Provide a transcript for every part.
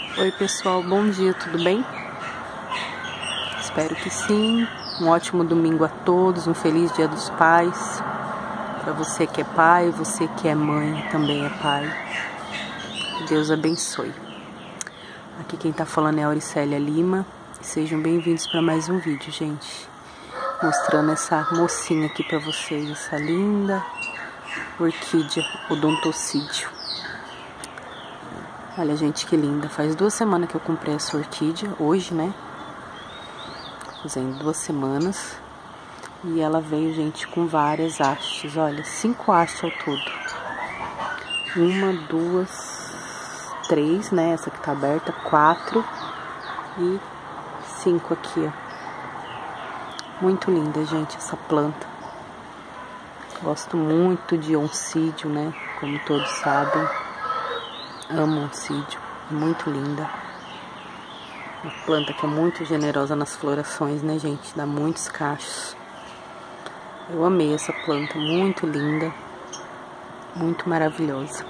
Oi pessoal, bom dia, tudo bem? Espero que sim. Um ótimo domingo a todos, um feliz Dia dos Pais. Para você que é pai, você que é mãe, também é pai. Deus abençoe. Aqui quem tá falando é a Auricélia Lima. Sejam bem-vindos para mais um vídeo, gente. Mostrando essa mocinha aqui para vocês, essa linda orquídea odontocídio. Olha, gente, que linda. Faz 2 semanas que eu comprei essa orquídea, hoje, né? Fazendo 2 semanas. E ela veio, gente, com várias hastes. Olha, 5 hastes ao todo. 1, 2, 3, né? Essa que tá aberta. 4 e 5 aqui, ó. Muito linda, gente, essa planta. Gosto muito de oncídio, né? Como todos sabem. Amo oncídio. Muito linda. Uma planta que é muito generosa nas florações, né, gente? Dá muitos cachos. Eu amei essa planta, muito linda. Muito maravilhosa.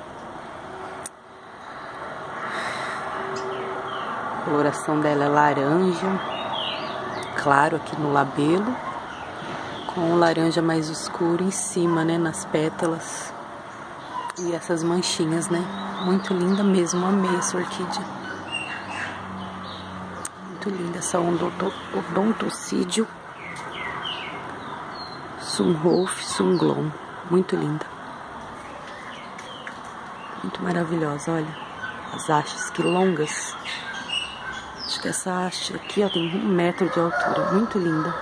A coloração dela é laranja. Claro, aqui no labelo. Com o laranja mais escuro em cima, né, nas pétalas. E essas manchinhas, né? Muito linda mesmo, amei essa orquídea. Muito linda essa odontocídio Sunhof Sunglon. Muito linda. Muito maravilhosa, olha. As hastes que longas. Acho que essa haste aqui, ó, tem 1 metro de altura. Muito linda.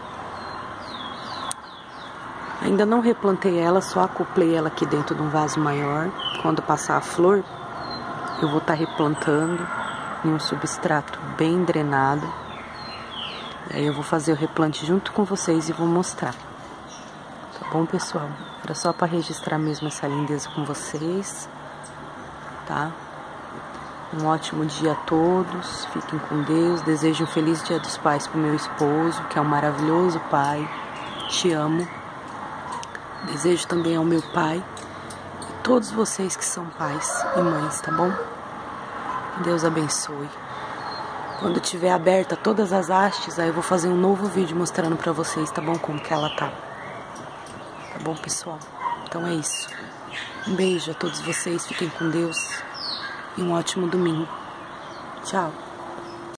Ainda não replantei ela, só acoplei ela aqui dentro de um vaso maior. Quando passar a flor, eu vou estar replantando em um substrato bem drenado. E aí eu vou fazer o replante junto com vocês e vou mostrar. Tá bom, pessoal? Era só para registrar mesmo essa lindeza com vocês, tá? Um ótimo dia a todos. Fiquem com Deus. Desejo um feliz Dia dos Pais pro meu esposo, que é um maravilhoso pai. Te amo. Desejo também ao meu pai e todos vocês que são pais e mães, tá bom? Deus abençoe. Quando tiver aberta todas as hastes, aí eu vou fazer um novo vídeo mostrando pra vocês, tá bom? Como que ela tá. Tá bom, pessoal? Então é isso. Um beijo a todos vocês, fiquem com Deus e um ótimo domingo. Tchau.